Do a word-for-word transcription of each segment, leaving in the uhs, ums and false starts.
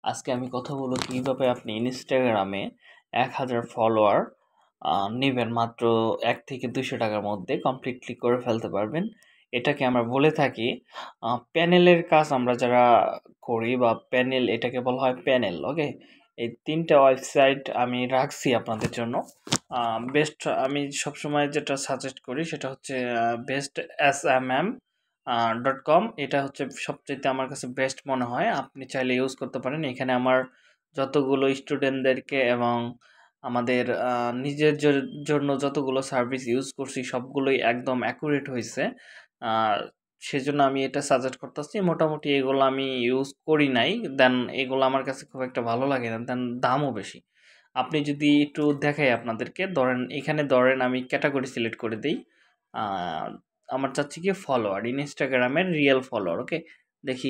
আজকে আমি কথা বলবো কিভাবে আপনি ইনস্টাগ্রামে এক হাজার ফলোয়ার নেবেন মাত্র এক থেকে দুশো টাকার মধ্যে কমপ্লিটলি করে ফেলতে পারবেন। এটাকে আমরা বলে থাকি প্যানেলের কাজ। আমরা যারা করি বা প্যানেল, এটাকে বলা হয় প্যানেল। ওকে, এই তিনটা ওয়েবসাইট আমি রাখছি আপনাদের জন্য। বেস্ট আমি সবসময় যেটা সাজেস্ট করি সেটা হচ্ছে best S M M dot com. এটা হচ্ছে সবচেয়ে আমার কাছে বেস্ট মনে হয়, আপনি চাইলে ইউজ করতে পারেন। এখানে আমার যতগুলো স্টুডেন্টদেরকে এবং আমাদের আহ, নিজের জ- জন্য যতগুলো সার্ভিস ইউজ করছি সবগুলোই একদম অ্যাকুরেট হয়েছে। আর সেজন্য আমি এটা সাজেস্ট করতেছি। মোটামুটি এগুলো আমি ইউজ করি নাই, দেন এগুলো আমার কাছে খুব একটা ভালো লাগে না, দেন দামও বেশি। আপনি যদি একটু দেখাই আপনাদেরকে, ধরেন এখানে ধরেন আমি ক্যাটাগরি সিলেক্ট করে দিই। আহ, আমার চাচ্ছি কি ফলোয়ার, ইনস্টাগ্রামের রিয়েল ফলোয়ার। ওকে, দেখি।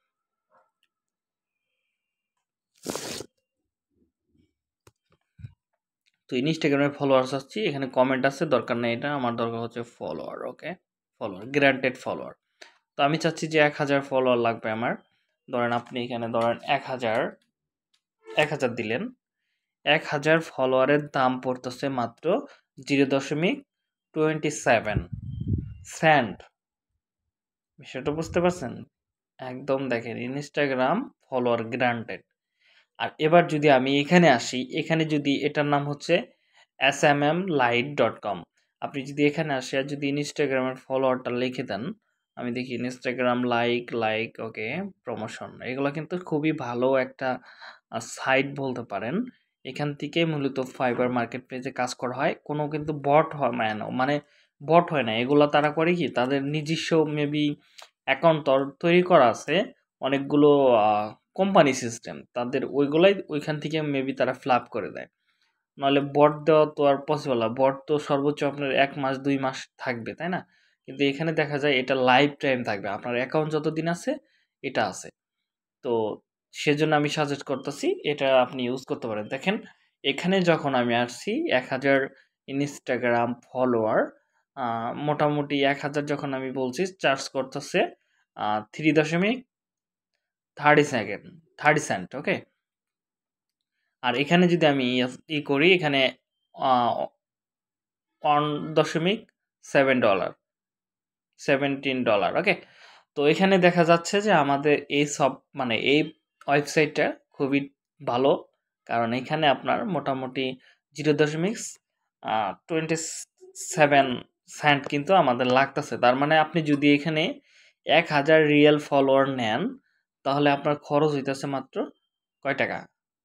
তো ইনস্টাগ্রামের ফলোয়ার চাচ্ছি, এখানে কমেন্ট আছে, দরকার নেই, এটা আমার দরকার হচ্ছে follower. Okay, follower, granted follower. তো আমি চাচ্ছি যে এক হাজার ফলোয়ার লাগবে আমার। ধরেন আপনি এখানে ধরেন এক হাজার এক হাজার দিলেন। এক হাজার ফলোয়ারের দাম পড়তেছে মাত্র জিরো দশমিক টোয়েন্টি সেভেন সেন্ট। বিষয়টা বুঝতে পারছেন? একদম দেখেন, ইনস্টাগ্রাম ফলোয়ার গ্রান্টেড। আর এবার যদি আমি এখানে আসি, এখানে যদি এটার নাম হচ্ছে S M M light dot com. আপনি যদি এখানে আসি আর যদি ইনস্টাগ্রামের ফলোয়ারটা লিখে দেন, আমি দেখি Instagram like like okay promotion, এগুলো কিন্তু খুবই ভালো একটা সাইট বলতে পারেন। এখান থেকে মূলত ফাইবার মার্কেট প্লেসে কাজ করা হয়, কোনো কিন্তু বট হয় না, মানে বট হয় না। এগুলো তারা করে কি, তাদের নিজস্ব মেবি অ্যাকাউন্ট তৈরি করা আছে অনেকগুলো কোম্পানি সিস্টেম, তাদের ওইগুলাই ওইখান থেকে মেবি তারা ফ্লাপ করে দেয়। নাহলে বট দেওয়া তো আর পসিবল না, বট তো সর্বোচ্চ আপনার এক মাস দুই মাস থাকবে, তাই না? কিন্তু এখানে দেখা যায় এটা লাইফ টাইম থাকবে, আপনার অ্যাকাউন্ট যতদিন আছে এটা আছে। তো সেজন্য আমি সাজেস্ট করতেছি এটা আপনি ইউজ করতে পারেন। দেখেন, এখানে যখন আমি আসছি এক হাজার ইনস্টাগ্রাম ফলোয়ার, মোটামুটি এক হাজার যখন আমি বলছি চার্জ করতেছে থ্রি দশমিক thirty second thirty cent. Okay, আর এখানে যদি আমি ই করি, এখানে ওয়ান দশমিক seven dollar seventeen dollar. Okay, তো এখানে দেখা যাচ্ছে যে আমাদের এই সব মানে এই ওয়েবসাইটটা খুবই ভালো, কারণ এখানে আপনার মোটামুটি জিরো দশমিক টোয়েন্টি সেভেন সেন্ট কিন্তু আমাদের লাগতেছে। তার মানে আপনি যদি এখানে এক হাজার রিয়েল ফলোয়ার নেন, তাহলে আপনার খরচ হইতেছে মাত্র কয় টাকা,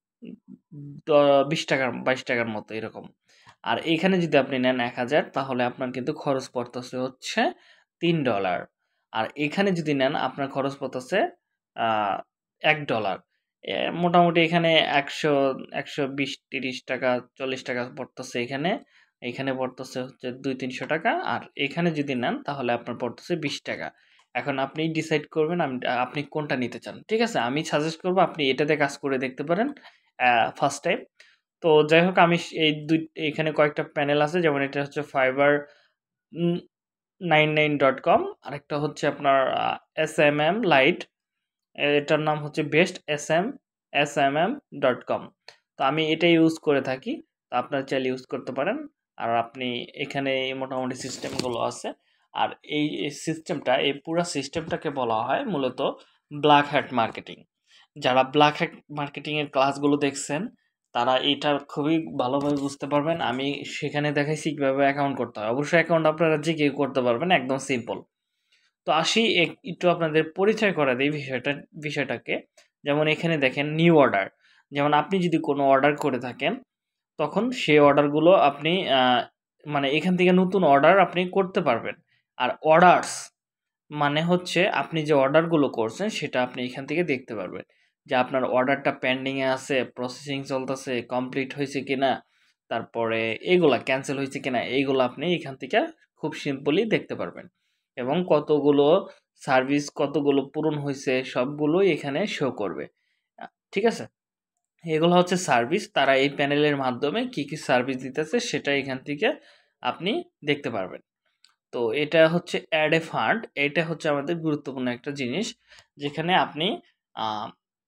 বিশ টাকার বাইশ টাকার মতো এরকম। আর এইখানে যদি আপনি নেন এক হাজার, তাহলে আপনার কিন্তু খরচ পড়তেছে হচ্ছে তিন ডলার। আর এখানে যদি নেন আপনার খরচ পড়তেছে এক ডলার। মোটামুটি এখানে একশো একশো বিশ তিরিশ টাকা চল্লিশ টাকা পড়তেছে এখানে। এখানে পড়তেছে হচ্ছে দুই তিনশো টাকা। আর এখানে যদি নেন তাহলে আপনার পড়তেছে বিশ টাকা। এখন আপনি ডিসাইড করবেন আমি আপনি কোনটা নিতে চান। ঠিক আছে, আমি সাজেস্ট করবো আপনি এটাতে কাজ করে দেখতে পারেন ফার্স্ট টাইম। তো যাই হোক, আমি স- এই দুই এখানে কয়েকটা প্যানেল আছে, যেমন এটা হচ্ছে fibre nine nine dot com, আরেকটা হচ্ছে আপনার এস এম এম লাইট, এটার নাম হচ্ছে best S M S M M dot com. তো আমি এটা ইউজ করে থাকি, তো আপনারা চাইলে ইউজ করতে পারেন। আর আপনি এখানে মোটামুটি সিস্টেমগুলো আছে। আর এই সিস্টেমটা, এই পুরো সিস্টেমটাকে বলা হয় মূলত ব্ল্যাক হ্যাট মার্কেটিং। যারা ব্ল্যাক হ্যাট মার্কেটিং এর ক্লাসগুলো দেখছেন তারা এটা খুবই ভালোভাবে বুঝতে পারবেন। আমি সেখানে দেখাইছি কিভাবে অ্যাকাউন্ট করতে হয়। অবশ্যই অ্যাকাউন্ট আপনারা যে কেউ করতে পারবেন, একদম সিম্পল। তো আসি এক- একটু আপনাদের পরিচয় করা দিই বিষয়টা বিষয়টাকে। যেমন এখানে দেখেন নিউ অর্ডার, যেমন আপনি যদি কোনো অর্ডার করে থাকেন তখন সেই অর্ডারগুলো আপনি আহ, মানে এখান থেকে নতুন অর্ডার আপনি করতে পারবেন। আর অর্ডারস মানে হচ্ছে আপনি যে অর্ডারগুলো করছেন সেটা আপনি এখান থেকে দেখতে পারবেন যে আপনার অর্ডারটা পেন্ডিংয়ে আছে, প্রসেসিং চলতেছে, কমপ্লিট হয়েছে কিনা, তারপরে এগুলা ক্যান্সেল হয়েছে কিনা, এইগুলো আপনি এখান থেকে খুব সিম্পলি দেখতে পারবেন। এবং কতগুলো সার্ভিস কতগুলো পূরণ হয়েছে সবগুলোই এখানে শো করবে। আ, ঠিক আছে, এগুলো হচ্ছে সার্ভিস, তারা এই প্যানেলের মাধ্যমে কি কি সার্ভিস দিতেছে সেটা এখান থেকে আপনি দেখতে পারবেন। তো এটা হচ্ছে অ্যাড এ ফান্ড, এটা হচ্ছে আমাদের গুরুত্বপূর্ণ একটা জিনিস, যেখানে আপনি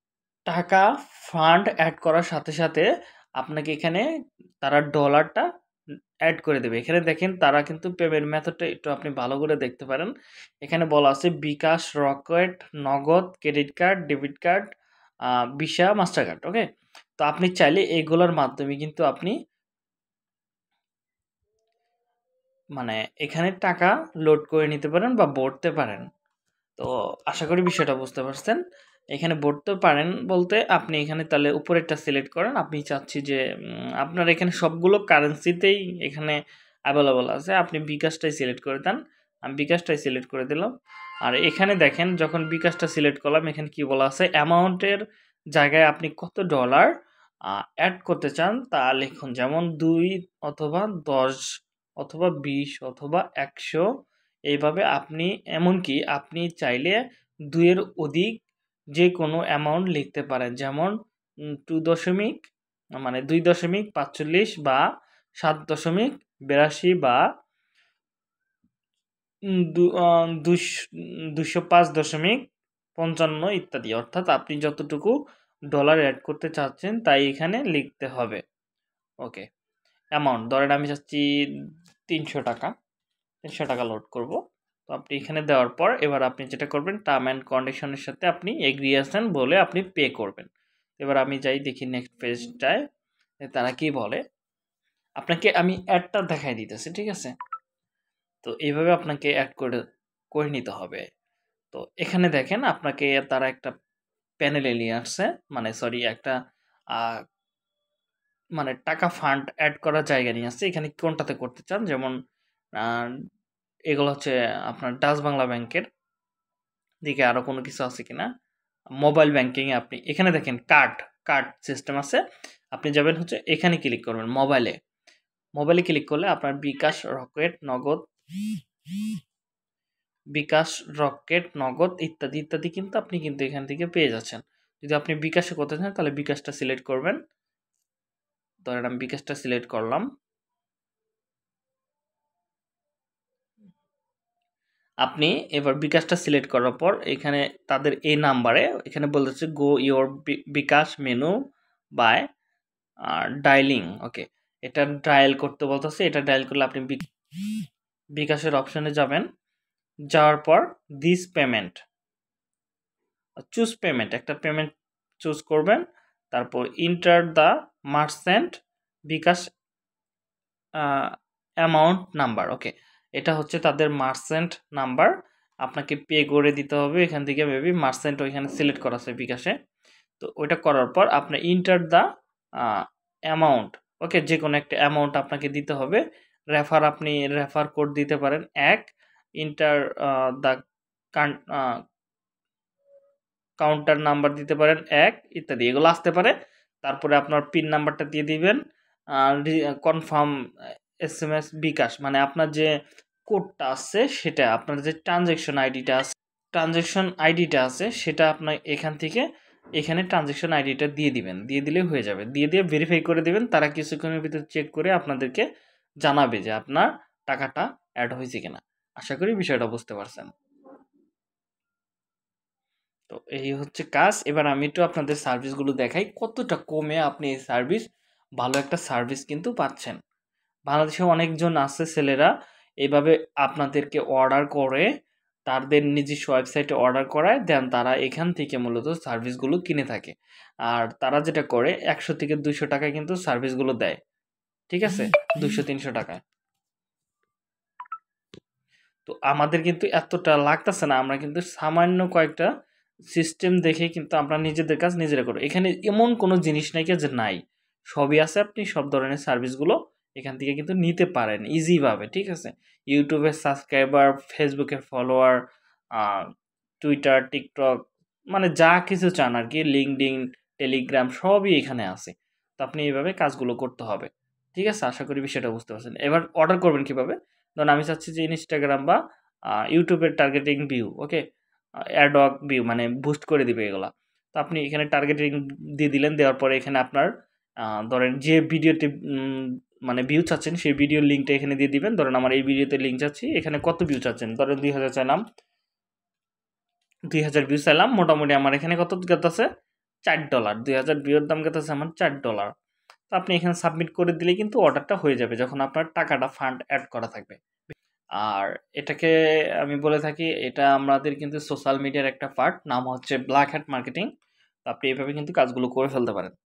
টাকা ফান্ড অ্যাড করার সাথে, সাথে আপনাকে এখানে তারা ডলারটা অ্যাড করে দেবে। এখানে দেখেন তারা কিন্তু পেমেন্ট মেথডটা একটু আপনি ভালো করে দেখতে পারেন। এখানে বলা আছে bKash, Rocket, Nagad, credit card, debit card, uh Visa, Mastercard. Okay? তো আপনি চাইলে এগুলোর মাধ্যমে কিন্তু আপনি মানে এখানে টাকা লোড করে নিতে পারেন বা ভরতে পারেন। তো আশা করি বিষয়টা বুঝতে পারছেন। এখানে ভরতেও পারেন বলতে আপনি এখানে তাহলে উপরেরটা সিলেক্ট করেন। আমি চাচ্ছি যে উম আপনার এখানে সবগুলো কারেন্সিতেই এখানে এভেইলেবল আছে। আপনি বিকাশটাই সিলেক্ট করে দেন। আমি বিকাশটাই সিলেক্ট করে দিলাম। আর এখানে দেখেন যখন বিকাশটা সিলেক্ট করলাম এখানে কি বলা আছে অ্যামাউন্টের জায়গায় আপনি কত ডলার আ এড করতে চান তা লিখুন। যেমন দুই অথবা দশ অথবা বিশ অথবা একশো এইভাবে আপনি এমনকি আপনি চাইলে দুই এর অধিক যেকোনো অ্যামাউন্ট লিখতে পারেন। যেমন উম দুই দশমিক মানে দুই দশমিক পাঁচচল্লিশ বা সাত দশমিক বিরাশি বা উম দু আ দুশ দুইশো পাঁচ দশমিক পঞ্চান্ন ইত্যাদি। অর্থাৎ আপনি যতটুকু ডলার এড করতে চাচ্ছেন তাই এখানে লিখতে হবে। ওকে। অ্যামাউন্ট ধরেন আমি চাচ্ছি ৳তিনশো টাকা। ৳তিনশো টাকা লোড করব। তো আপনি এখানে দেওয়ার পর এবার আপনি যেটা করবেন টার্ম অ্যান্ড কন্ডিশন এর সাথে আপনি এগ্রি আছেন বলে আপনি পে করবেন। এবার আমি যাই দেখি নেক্সট পেজটায় তারা কি বলে। আপনাকে আমি অ্যাডটা দেখায় দিতেছি। ঠিক আছে? তো এইভাবে আপনাকে এড করে করে নিতে হবে। তো এখানে দেখেন আপনাকে তারা একটা প্যানেলে নিয়ে আসছে। মানে সরি একটা আ মানে টাকা ফান্ড এড করার জায়গা নিয়ে আসছে। এখানে কোনটাতে করতে চান? যেমন আ এগুলো হচ্ছে আপনার ডাচ বাংলা ব্যাংকের দিকে আরো কোনো কিছু আছে কিনা? মোবাইল ব্যাংকিং এ আপনি এখানে দেখেন কার্ড, কার্ড সিস্টেম আছে। আপনি যাবেন হচ্ছে এখানে ক্লিক করবেন মোবাইলে। মোবাইলে ক্লিক করলে আপনার বিকাশ, রকেট, নগদ বিকাশ, রকেট, নগদ ইত্যাদি, ইত্যাদি কিন্তু আপনি কিন্তু এখান থেকে পেয়ে যাচ্ছেন। যদি আপনি বিকাশে করতে চান তাহলে বিকাশটা সিলেক্ট করবেন। ধরেন আমি বিকাশটা সিলেক্ট করলাম। আপনি এবার বিকাশটা সিলেক্ট করার পর এখানে তাদের এই নাম্বারে এখানে বলতেছে go your B bKash menu by uh dialling okay. এটা ডায়াল করতে বলতেছে। এটা ডায়াল করলে আপনি বি বিকাশের অপশনে যাবেন। যাওয়ার পর দিস পেমেন্ট, চুজ পেমেন্ট একটা পেমেন্ট চুজ করবেন। তারপর enter the merchant bKash uh amount number okay. এটা হচ্ছে তাদের মার্চেন্ট নাম্বার। আপনাকে পে করে দিতে হবে। এখান থেকে মেবি মার্চেন্ট ওইখানে সিলেক্ট করা আছে বিকাশে। তো ওইটা করার পর আপনি enter the uh amount okay যেকোনো একটা অ্যামাউন্ট আপনাকে দিতে হবে। রেফার আপনি রেফার কোড দিতে পারেন এক এন্টার আ দ্য কান আ কাউন্টার নাম্বার দিতে পারেন এক ইত্যাদি এগুলো আসতে পারে। তারপরে আপনার পিন নাম্বারটা দিয়ে দিবেন। আ রি কনফার্ম এসএমএস বিকাশ মানে আপনার যে কোডটা আছে সেটা আপনার যে ট্রান্সেকশন আইডিটা আছে ট্রান্সেকশন আইডিটা আছে সেটা আপনার এখান থেকে এখানে ট্রান্সেকশন আইডিটা দিয়ে দিবেন। দিয়ে দিলেই হয়ে যাবে। দিয়ে, দিয়ে ভেরিফাই করে দিবেন। তারা কিছুক্ষণের ভিতরে চেক করে আপনাদেরকে জানাবে যে আপনার টাকাটা এড হয়েছে কিনা। আশা করি বিষয়টা বুঝতে পারছেন। তো এই হচ্ছে কাজ। এবার আমি একটু আপনাদের সার্ভিসগুলো দেখাই। কতটা কমে আপনি এই সার্ভিস ভালো একটা সার্ভিস কিন্তু পাচ্ছেন। বাংলাদেশে অনেকজন আছে ছেলেরা এভাবে আপনাদেরকে অর্ডার করে তাদের নিজস্ব ওয়েবসাইটে অর্ডার করায় দেন তারা এখান থেকে মূলত সার্ভিসগুলো কিনে থাকে। আর তারা যেটা করে একশো থেকে দুইশো টাকায় কিন্তু সার্ভিসগুলো দেয়। ঠিক আছে? দুইশো তিনশো টাকায়। তো আমাদের কিন্তু এতটা লাগতেছে না। আমরা কিন্তু সামান্য কয়েকটা সিস্টেম দেখে কিন্তু আমরা নিজেদের কাজ নিজেরা করি। এখানে এমন কোনো জিনিস নাই কি যে নাই। সবই আছে আপনি সব ধরনের সার্ভিসগুলো এখান থেকে কিন্তু নিতে পারেন ইজি ভাবে। ঠিক আছে? YouTube এর সাবস্ক্রাইবার, Facebook এর ফলোয়ার, আ Twitter, TikTok মানে যা কিছু চান আরকি LinkedIn, Telegram সবই এখানে আছে। তো আপনি এভাবে কাজগুলো করতে হবে। ঠিক আছে? আশা করি বিষয়টা বুঝতে পারছেন। এবার অর্ডার করবেন কিভাবে? ধরুন আমি চাচ্ছি যে Instagram বা আ YouTube এর targeting view, okay? Uh ad hoc view মানে বুস্ট করে দিবে এগুলা। তো আপনি এখানে টার্গেটিং দিয়ে দিলেন, দেওয়ার পরে এখানে আপনার আ ধরেন যে ভিডিওটি উম মানে ভিউ চাচ্ছেন সেই ভিডিওর লিঙ্কটা এখানে দিয়ে দিবেন। ধরেন আমার এই ভিডিওতে লিঙ্ক চাচ্ছি। এখানে কত ভিউ চাচ্ছেন? ধরেন দুই হাজার চাইলাম। দুই হাজার ভিউ চাইলাম। মোটামুটি আমার এখানে কত দেখাচ্ছে? চার ডলার দুই হাজার ভিউর দাম কত আছে আমার চার ডলার। তো আপনি এখানে সাবমিট করে দিলেই কিন্তু অর্ডারটা হয়ে যাবে যখন আপনার টাকাটা ফান্ড অ্যাড করা থাকবে। আর এটাকে আমি বলে থাকি এটা আমাদের কিন্তু সোশ্যাল মিডিয়ার একটা পার্ট, নাম হচ্ছে ব্ল্যাক হ্যাট মার্কেটিং। তো আপনি এভাবে কিন্তু কাজগুলো করে ফেলতে পারেন।